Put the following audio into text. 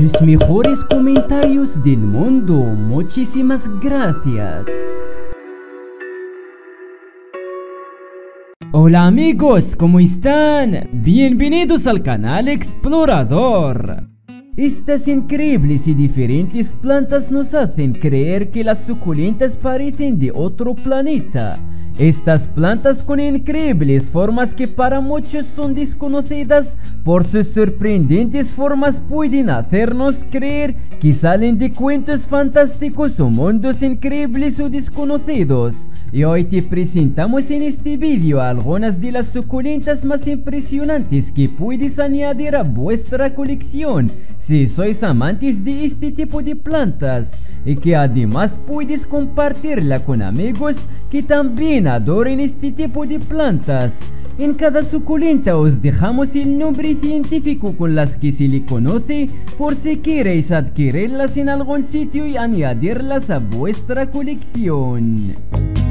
Los mejores comentarios del mundo. Muchísimas gracias. Hola amigos, ¿cómo están? Bienvenidos al canal Explorador. Estas increíbles y diferentes plantas nos hacen creer que las suculentas parecen de otro planeta. Estas plantas con increíbles formas que para muchos son desconocidas por sus sorprendentes formas pueden hacernos creer que salen de cuentos fantásticos o mundos increíbles o desconocidos. Y hoy te presentamos en este vídeo algunas de las suculentas más impresionantes que puedes añadir a vuestra colección si sois amantes de este tipo de plantas, y que además puedes compartirla con amigos que también adoren este tipo de plantas. En cada suculenta os dejamos el nombre científico con las que se le conoce por si queréis adquirirlas en algún sitio y añadirlas a vuestra colección.